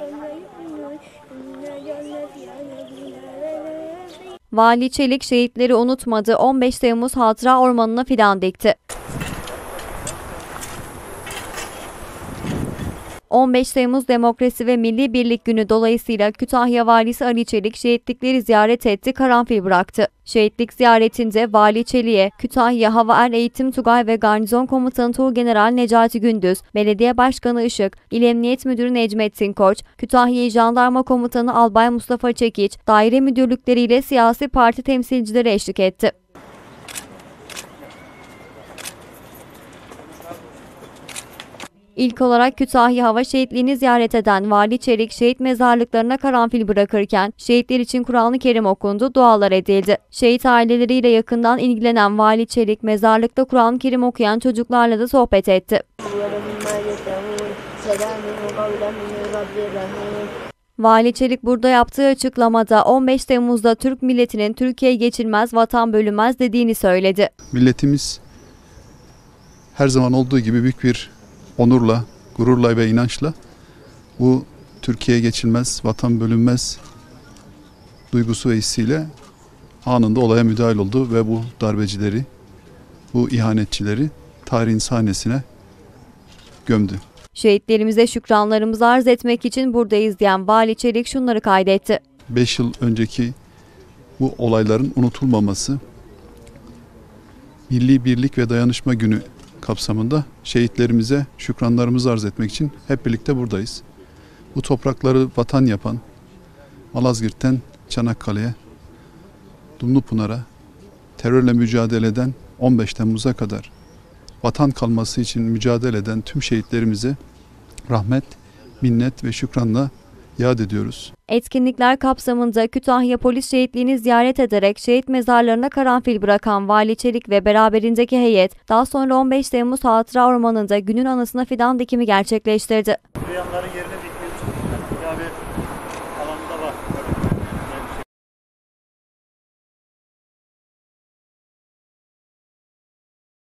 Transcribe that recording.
Vali Çelik şehitleri unutmadı, 15 Temmuz Hatıra Ormanı'na fidan dikti. 15 Temmuz Demokrasi ve Milli Birlik Günü dolayısıyla Kütahya Valisi Ali Çelik şehitlikleri ziyaret etti, karanfil bıraktı. Şehitlik ziyaretinde Vali Çelik'e Kütahya Hava Er Eğitim Tugay ve Garnizon Komutanı Tuğgeneral Necati Gündüz, Belediye Başkanı Işık, İl Emniyet Müdürü Necmettin Koç, Kütahya İl Jandarma Komutanı Albay Mustafa Çekiç, daire müdürlükleriyle siyasi parti temsilcileri eşlik etti. İlk olarak Kütahya Hava Şehitliğini ziyaret eden Vali Çelik şehit mezarlıklarına karanfil bırakırken şehitler için Kur'an-ı Kerim okundu, dualar edildi. Şehit aileleriyle yakından ilgilenen Vali Çelik mezarlıkta Kur'an-ı Kerim okuyan çocuklarla da sohbet etti. Vali Çelik burada yaptığı açıklamada 15 Temmuz'da Türk milletinin Türkiye geçilmez, vatan bölünmez dediğini söyledi. Milletimiz her zaman olduğu gibi büyük bir onurla, gururla ve inançla bu Türkiye geçilmez, vatan bölünmez duygusu ve hissiyle anında olaya müdahil oldu ve bu darbecileri, bu ihanetçileri tarihin sahnesine gömdü. Şehitlerimize şükranlarımızı arz etmek için buradayız diyen Vali Çelik şunları kaydetti. 5 yıl önceki bu olayların unutulmaması, Milli Birlik ve Dayanışma Günü kapsamında şehitlerimize şükranlarımızı arz etmek için hep birlikte buradayız. Bu toprakları vatan yapan, Malazgirt'ten Çanakkale'ye, Dumlupınar'a terörle mücadele eden 15 Temmuz'a kadar vatan kalması için mücadele eden tüm şehitlerimize rahmet, minnet ve şükranla yad ediyoruz. Etkinlikler kapsamında Kütahya Polis Şehitliğini ziyaret ederek şehit mezarlarına karanfil bırakan Vali Çelik ve beraberindeki heyet daha sonra 15 Temmuz Hatıra Ormanı'nda günün anısına fidan dikimi gerçekleştirdi.